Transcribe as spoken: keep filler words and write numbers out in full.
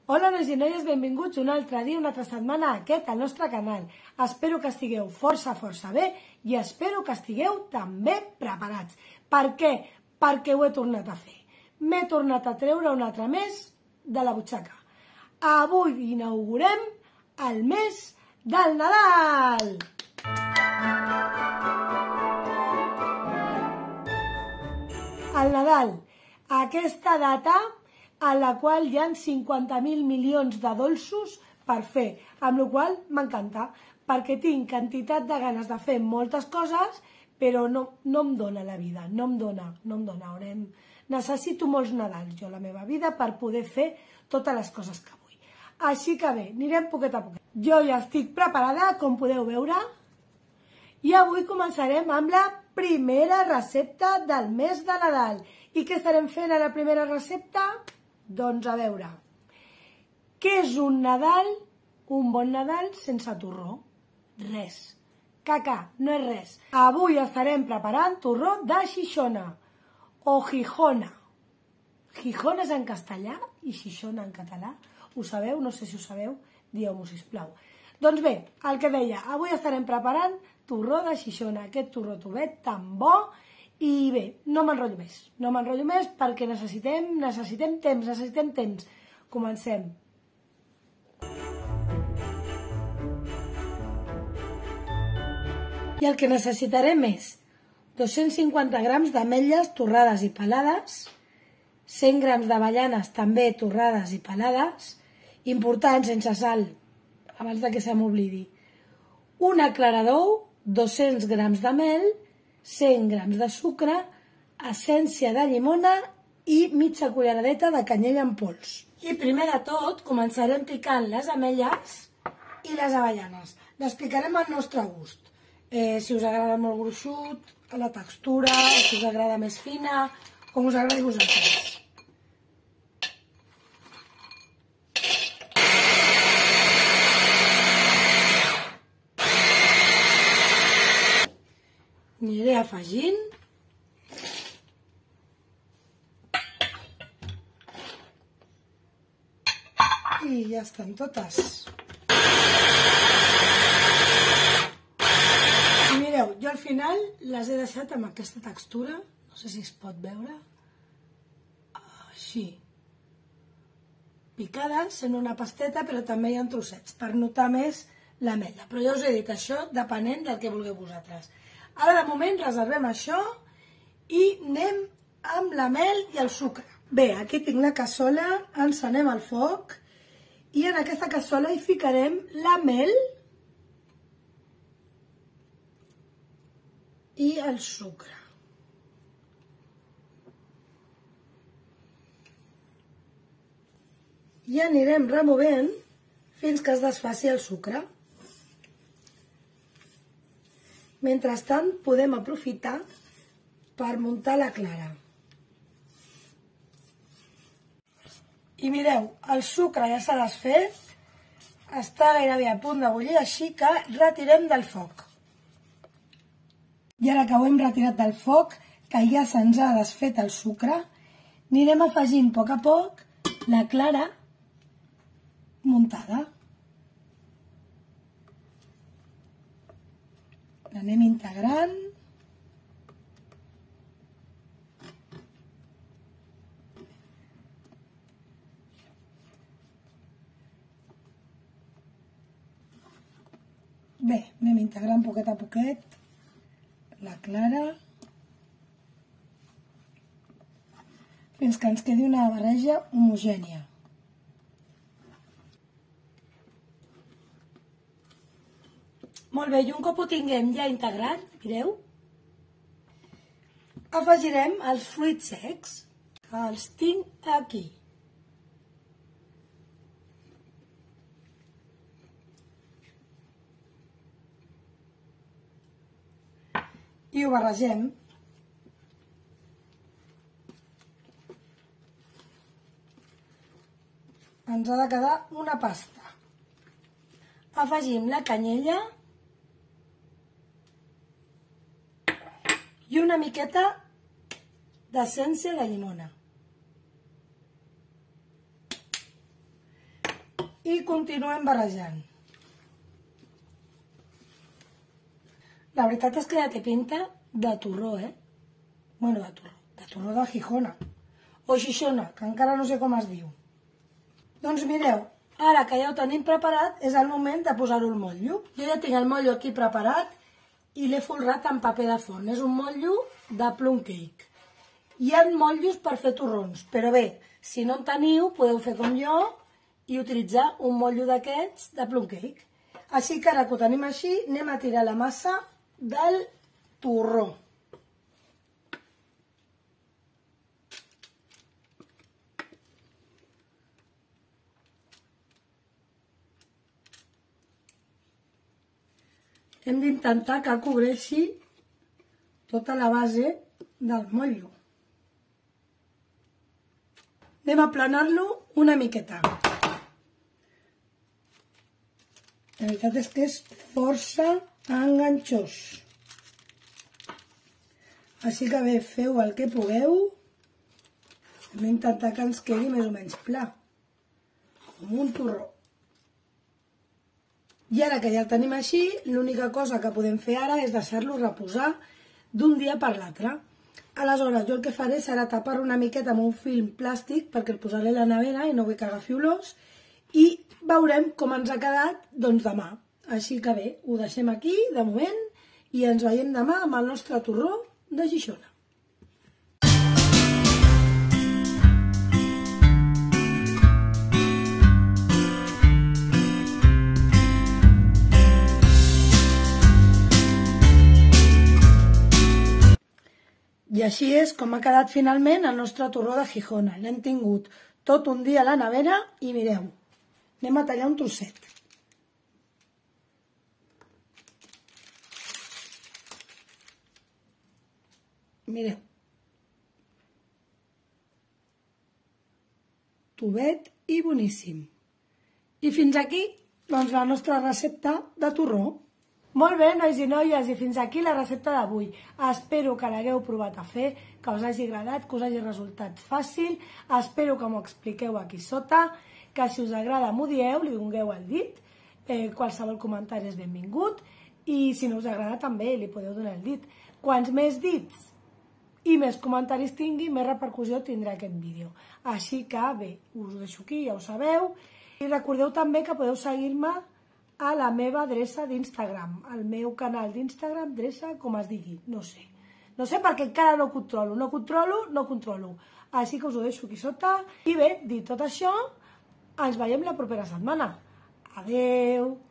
Hola nois i noies, benvinguts un altre dia, una altra setmana a aquest, al nostre canal. Espero que estigueu força, força bé i espero que estigueu també preparats. Per què? Perquè ho he tornat a fer. M'he tornat a treure un altre mes de la butxaca. Avui inaugurem el mes del Nadal! El Nadal, aquesta data a la qual hi ha cinquanta mil milions de dolços per fer, amb la qual m'encanta, perquè tinc quantitat de ganes de fer moltes coses, però no, no em dóna la vida, no em dóna, no em dóna. Haurem... Necessito molts Nadals jo a la meva vida per poder fer totes les coses que vull. Així que bé, anirem poquet a poquet. Jo ja estic preparada, com podeu veure, i avui començarem amb la primera recepta del mes de Nadal. I què estarem fent a la primera recepta? Doncs a veure, què és un Nadal, un bon Nadal sense torró? Res. Caca, no és res. Avui estarem preparant torró de Xixona o Gijona. Gijona és en castellà i Xixona en català. Ho sabeu? No sé si ho sabeu. Dieu-m'ho, sisplau. Doncs bé, el que deia, avui estarem preparant torró de Xixona, aquest torró tovet tan bo. I bé, no m'enrotllo més, no m'enrotllo més perquè necessitem, necessitem temps, necessitem temps. Comencem. I el que necessitarem és dos-cents cinquanta grams d'ametlles torrades i pelades, cent grams d'avellanes també torrades i pelades, important sense sal, abans de que se m'oblidi, una clara d'ou, dos-cents grams de mel, cent grams de sucre, essència de llimona i mitja culleradeta de canyella en pols. I primer de tot començarem picant les ametlles i les avellanes. Les picarem al nostre gust. Eh, si us agrada molt gruixut, la textura, si us agrada més fina, com us agradi a vosaltres. Aniré afegint i ja estan totes. I mireu, jo al final les he deixat amb aquesta textura, no sé si es pot veure, així, picades en una pasteta, però també hi ha trossets per notar més l'ametlla. Però ja us he dit això, depenent del que vulgueu vosaltres. Ara, de moment, reservem això i anem amb la mel i el sucre. Bé, aquí tinc la cassola, encenem el foc i en aquesta cassola hi ficarem la mel i el sucre. I anirem removent fins que es desfaci el sucre. Mentrestant, podem aprofitar per muntar la clara. I mireu, el sucre ja s'ha desfet, està gairebé a punt de bullir, així que retirem del foc. I ara que ho hem retirat del foc, que ja se'ns ha desfet el sucre, anirem afegint a poc a poc la clara muntada. L'anem integrant. Bé, anem integrant poquet a poquet la clara fins que ens quedi una barreja homogènia. Molt bé, i un cop ho tinguem ja integrat, mireu, afegirem els fruits secs, que els tinc aquí. I ho barregem. Ens ha de quedar una pasta. Afegim la canyella i una miqueta d'essència de llimona. i continuem barrejant. La veritat és que ja té pinta de torró, eh? Bueno, de torró, de torró de Gijona. O Xixona, que encara no sé com es diu. Doncs mireu, ara que ja ho tenim preparat, és el moment de posar-ho al motllo. Jo ja tinc el motllo aquí preparat i l'he folrat amb paper de forn. És un motllo de plum cake. Hi ha motllos per fer torrons, però bé, si no en teniu, podeu fer com jo i utilitzar un motllo d'aquests de plum cake. Així que ara que ho tenim així, anem a tirar la massa del torró. Hem d'intentar que cobreixi tota la base del motllo. Anem a aplanar-lo una miqueta. La veritat és que és força enganxós. Així que bé, feu el que pugueu. Hem d'intentar que ens quedi més o menys pla, com un torró. I ara que ja el tenim així, l'única cosa que podem fer ara és deixar-lo reposar d'un dia per l'altre. Aleshores, jo el que faré serà tapar-lo una miqueta amb un film plàstic perquè el posaré a la nevera i no vull que agafi olors i veurem com ens ha quedat doncs demà. Així que bé, ho deixem aquí de moment i ens veiem demà amb el nostre torró de Xixona. I així és com ha quedat finalment el nostre torró de Gijona. L'hem tingut tot un dia a la nevera i mireu, anem a tallar un trosset. Mireu. Tovet i boníssim. I fins aquí, doncs, la nostra recepta de torró. Molt bé, nois i noies, i fins aquí la recepta d'avui. Espero que l'hagueu provat a fer, que us hagi agradat, que us hagi resultat fàcil. Espero que m'ho expliqueu aquí sota, que si us agrada m'ho dieu, li dongueu el dit. Eh, qualsevol comentari és benvingut. I si no us agrada també li podeu donar el dit. Quants més dits i més comentaris tingui, més repercussió tindrà aquest vídeo. Així que bé, us ho deixo aquí, ja ho sabeu. I recordeu també que podeu seguir-me a la meva adreça d'Instagram, al meu canal d'Instagram, adreça com es digui, no sé. No sé perquè encara no controlo, no controlo, no controlo. Així que us ho deixo aquí sota. I bé, dit tot això, ens veiem la propera setmana. Adeu!